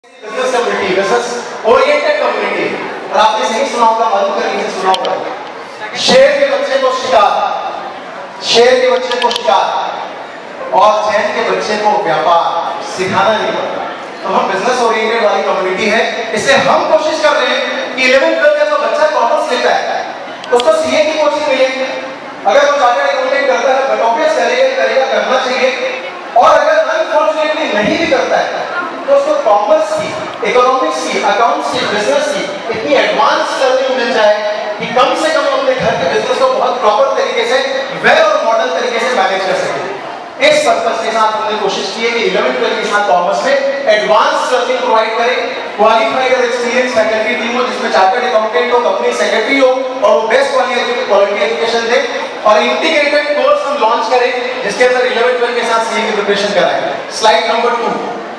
Business community, business oriented community. और आपने सही सुना होगा, मालूम कर लीजिए, सुना होगा, शेर के बच्चे को शिकार, शेर के बच्चे को शिकार और जैन के बच्चे को व्यापार सिखाना नहीं पड़ता। तो हम बिजनेस ओरिएंटेड वाली कम्युनिटी है, इससे हम कोशिश कर रहे हैं कि 11th-12th का जो बच्चा कॉमर्स लेता है उसको सीए की कोचिंग मिले। अगर वो चार्टर्ड अकाउंटेंट करता है बट ऑब्वियस करेगा करना चाहिए, और अगर अनफॉर्चुनेटली नहीं भी करता है तो उसको कॉमर्स की, इकोनॉमिक्स की, अकाउंट्स की, बिजनेस की इतनी एडवांस लर्निंग मिल जाए कि कम से कम अपने घर के बिजनेस को बहुत प्रॉपर तरीके से, वेल और मॉडर्न तरीके से मैनेज कर सके। इस पर्पस के साथ हमने कोशिश की है कि 11th-12th के साथ कॉमर्स में एडवांस लर्निंग प्रोवाइड करें, क्वालिफाइड और एक्सपीरियंस फैकल्टी टीम हो जिसमें चार्टर्ड अकाउंटेंट हो, कंपनी सेक्रेटरी हो और वो बेस्ट क्वालिटी एजुकेशन दे, और इंटीग्रेटेड कोर्स हम लॉन्च करें जिसके अंदर 11th-12th के साथ सीए की प्रिपरेशन कराएं। स्लाइड नंबर 2,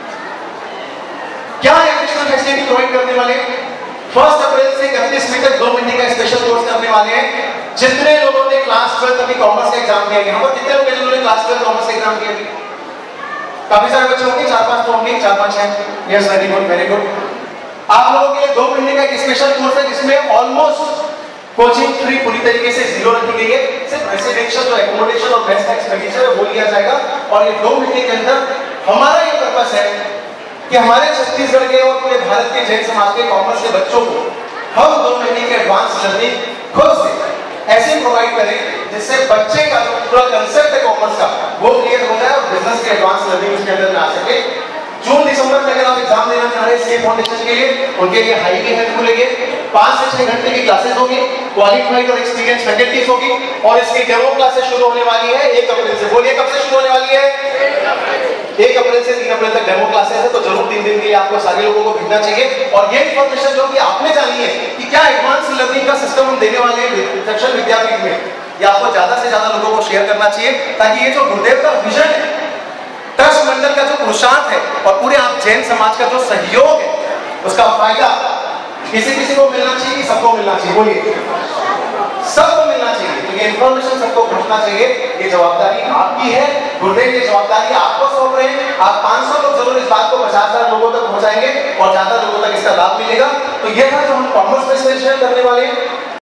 क्या एजुकेशनल फैसिलिटी प्रोवाइड करने वाले? 1 अप्रैल से 31 मई तक 2 महीने का स्पेशल कोर्स करने वाले हैं। जितने लोगों ने क्लास 12 अभी कॉमर्स का एग्जाम दिया, यहाँ पर कितने लोग हैं जिन्होंने क्लास 12 कॉमर्स का एग्जाम दिया? काफी सारे बच्चे होंगे, 4-5 तो होंगे, 4-5 हैं। Yes, very good, very good. आप लोगों के लिए 2 महीने का एक स्पेशल कोर्स है जिसमें ऑलमोस्ट कोचिंग फ्री पूरी तरीके से जीरो रखी गई है। सिर्फ रेसिडेंशियल जो एकोमोडेशन और बेस्ट एक्सपेंडिचर है वो लिया जाएगा, और ये 2 महीने के अंदर हमारा ये पर्पस है कि हमारे छत्तीसगढ़ के और पूरे भारत के जैन समाज के कॉमर्स के बच्चों को हम 2 महीने की एडवांस लर्निंग खुद से ऐसे प्रोवाइड करें जिससे बच्चे का जो पूरा कंसेप्ट है कॉमर्स का वो क्लियर हो जाए और बिजनेस की एडवांस लर्निंग उसके अंदर आ सके। जून-दिसंबर में अगर आप एग्जाम देना चाह रहे हैं सीए फाउंडेशन के लिए, उनके लिए हाईली हेल्पफुल है। 5 से 6 घंटे की क्लासेस होगी, क्वालिफाइड और एक्सपीरियंस फैकल्टीज होगी, और इसकी डेमो क्लासेस शुरू होने वाली है 1 अप्रैल से। बोलिए कब से शुरू होने वाली है? 1 अप्रैल से 3 अप्रैल तक डेमो क्लासेस है, तो जरूर 3 दिन के लिए आपको सारे लोगों को भेजना चाहिए। और ये इन्फॉर्मेशन जो कि आपने जानी है कि क्या एडवांस लर्निंग का सिस्टम हम देने वाले हैं दक्षिण विद्यापीठ में, ये आपको ज्यादा से ज्यादा लोगों को शेयर करना चाहिए, ताकि ये जो गुरुदेव का विजन है, ट्रस्ट मंडल का जो पुरुषार्थ है और पूरे आप जैन समाज का जो सहयोग है, उसका फायदा किसी को मिलना चाहिए, सबको मिलना चाहिए। बोलिए सबको मिलना चाहिए। तो ये इंफॉर्मेशन सबको पहुंचना चाहिए। ये जवाबदारी आपकी है, गुरुदेव ये जवाबदारी आपको सौंप रहे हैं। आप 500 लोग जरूर इस बात को 50,000 लोगों तक पहुंचाएंगे और ज्यादा लोगों तक इसका लाभ मिलेगा। तो ये था जो हम कॉमर्स में शेयर करने वाले हैं।